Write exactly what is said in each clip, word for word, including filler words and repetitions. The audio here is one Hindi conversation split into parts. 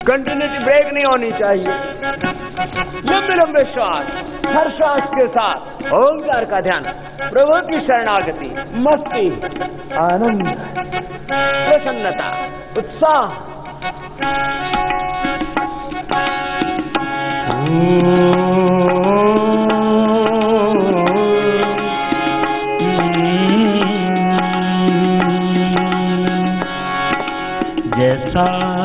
कंटिन्यूटी ब्रेक नहीं होनी चाहिए। लंबे लंबे श्वास, हर श्वास के साथ ओंकार का ध्यान, प्रभु की शरणागति, मस्ती, आनंद, प्रसन्नता, उत्साह। जैसा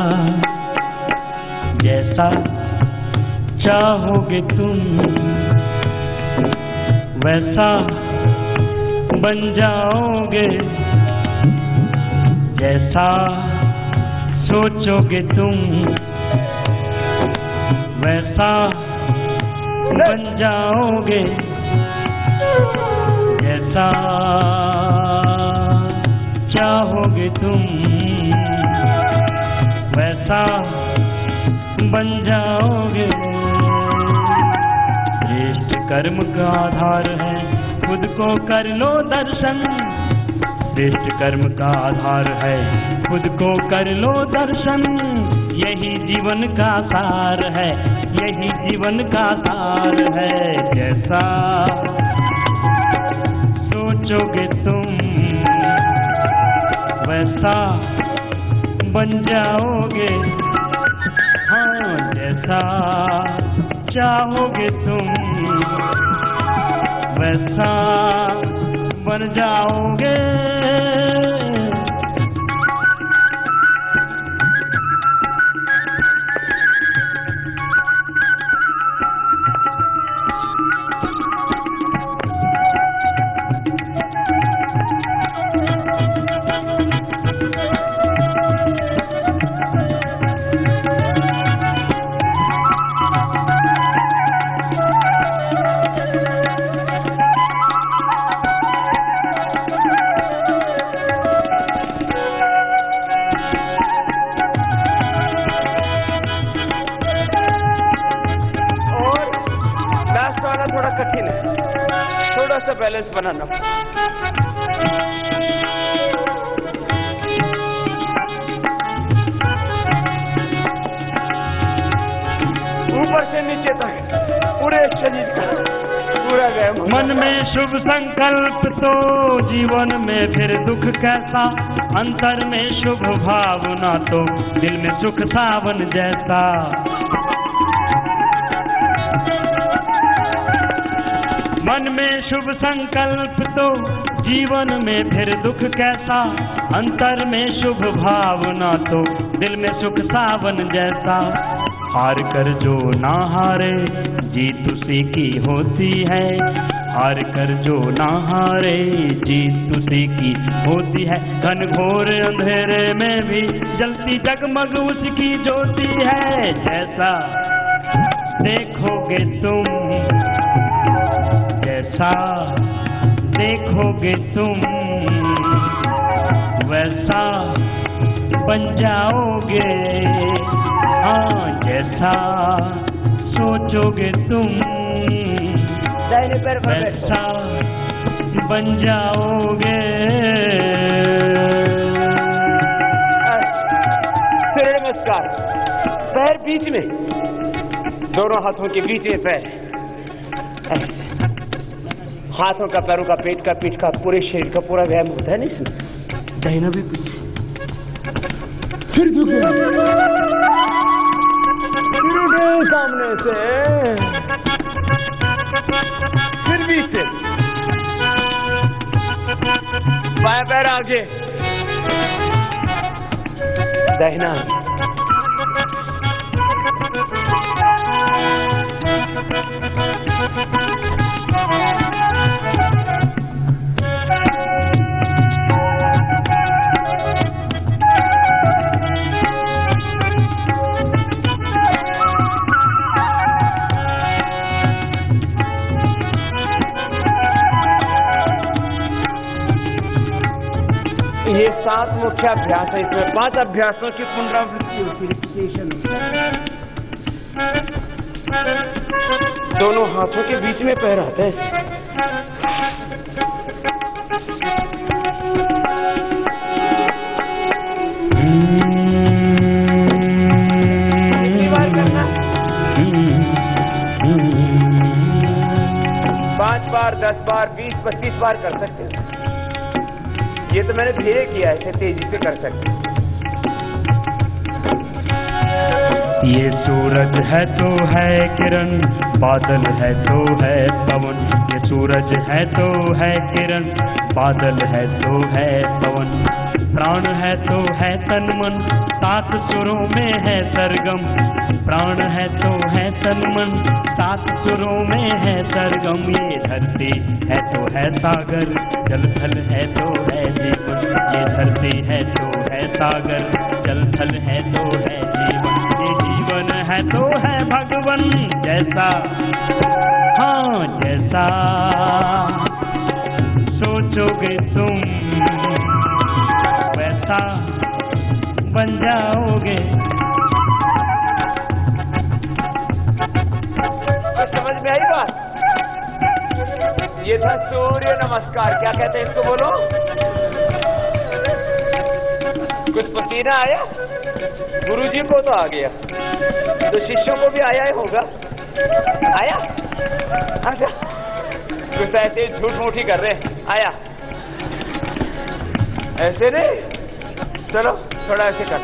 जैसा चाहोगे तुम वैसा बन जाओगे, जैसा सोचोगे तुम वैसा बन जाओगे, जैसा चाहोगे तुम वैसा बन जाओगे। श्रेष्ठ कर्म का आधार है खुद को कर लो दर्शन, श्रेष्ठ कर्म का आधार है खुद को कर लो दर्शन। यही जीवन का सार है, यही जीवन का सार है। जैसा सोचोगे तुम वैसा बन जाओगे, हाँ जैसा चाहोगे तुम वैसा बन जाओगे। बैलेंस बनाना। ऊपर से नीचे तक पूरे शरीर का पूरा व्यायाम। मन में शुभ संकल्प तो जीवन में फिर दुख कैसा, अंतर में शुभ भावना तो दिल में सुख सावन जैसा। मन में शुभ संकल्प तो जीवन में फिर दुख कैसा, अंतर में शुभ भावना तो दिल में सुख सावन जैसा। हार कर जो ना हारे जीत उसी की होती है, हार कर जो ना हारे जीत उसी की होती है। घन घोर अंधेरे में भी जलती जगमग उसकी ज्योति है। जैसा देखोगे तुम जैसा देखोगे तुम वैसा बन जाओगे, हाँ जैसा सोचोगे तुम वैसा बन जाओगे। नमस्कार। पैर बीच में, दोनों हाथों के बीच में पैर, हाथों का, पैरों का, पेट का, पीठ का, पूरे शरीर का पूरा व्यायाम होता है। नहीं दाहिना भी पीछे, फिर झुके, फिर उठे सामने से, फिर बीच से, बाएं पैर आगे, दाहिना ये सात मुख्य अभ्यास है। इसमें पांच अभ्यासों की पुनरावृत्ति होती है, रिपीटेशन। दोनों हाथों के बीच में पैर आता है। पांच बार, दस बार, बीस, पच्चीस बार कर सकते हैं। ये तो मैंने धीरे किया है, इसे तेजी से कर सकते हैं। ये सूरज है तो है किरण, बादल है तो है पवन। ये सूरज है तो है किरण, बादल है तो है पवन। प्राण है तो है तन मन, सात सुरों में है सरगम। प्राण है तो है तन मन, सात सुरों में है सरगम। ये धरती है तो है सागर, जल थल है तो है जीवन। ये धरती है तो है सागर, जल थल है तो है जीवन। ये जीवन है तो है भगवन जैसा, हाँ जैसा सोचोगे तुम वैसा बन जाओगे। समझ में आई बात? ये था सूर्य नमस्कार। क्या कहते हैं इसको, बोलो? कुछ पसीना आया? गुरुजी को तो आ गया, तो शिष्यों को भी आया ही होगा। आया? अच्छा, कुछ ऐसे झूठ मूठ ही कर रहे हैं। आया? ऐसे नहीं, चलो थोड़ा ऐसे कर।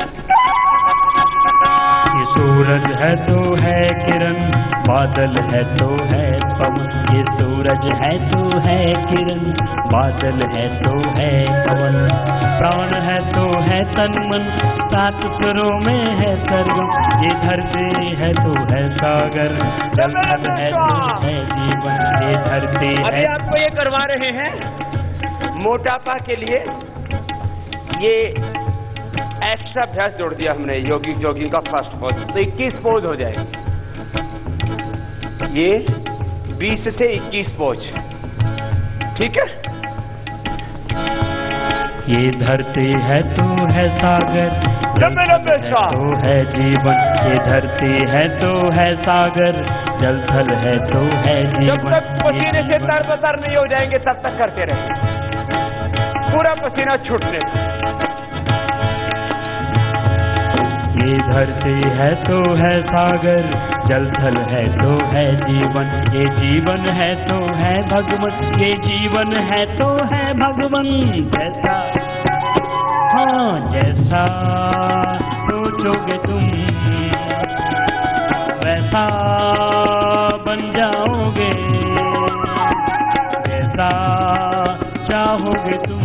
ये सूरज है तो है किरण, बादल है तो है पवन। ये सूरज है तो है किरण, बादल है तो है पवन। प्राण है तो है तन मन, सात सुरों में है सरगम। ये धरती है तो है सागर, जल थल है तो है जीवन। ये धरती है। अभी आपको ये करवा रहे हैं मोटापा के लिए, ये एक्स्ट्रा अभ्यास जोड़ दिया हमने योगी जोगी का फर्स्ट पोज, तो इक्कीस पोज हो जाए। ये बीस से इक्कीस पोज, ठीक है? ये धरती है तो है सागर, लंबे लंबे श्वास तो है जीवन। ये धरती है तो है सागर, जल थल है तो है जीवन। जब तक पसीने से तरबतर नहीं हो जाएंगे तब तक करते रहे, पूरा पसीना छूटने। ये धरती है तो है सागर, जल थल है तो है जीवन। ये जीवन है तो है भगवन। ये जीवन है तो है भगवन जैसा, हाँ जैसा सोचोगे तुम वैसा बन जाओगे। जैसा चाहोगे तुम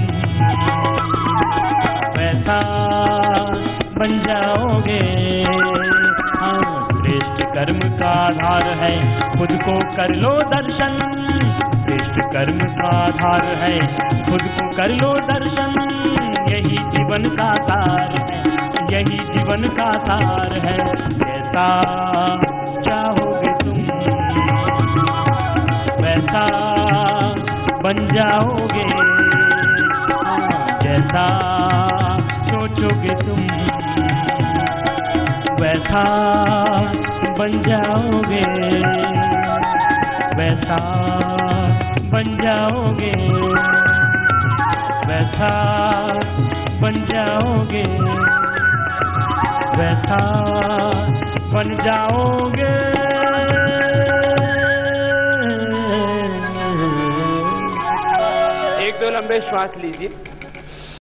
वैसा बन जाओगे। हाँ, श्रेष्ठ कर्म का आधार है, खुद को कर लो दर्शन। श्रेष्ठ कर्म का आधार है, खुद को कर लो दर्शन। यही जीवन का सार है, यही जीवन का सार है। जैसा चाहोगे तुम वैसा बन जाओगे। हाँ, जैसा सोचोगे तुम वैसा बन जाओगे, वैसा बन जाओगे, वैसा बन जाओगे, वैसा बन जाओगे। एक दो लंबे श्वास लीजिए।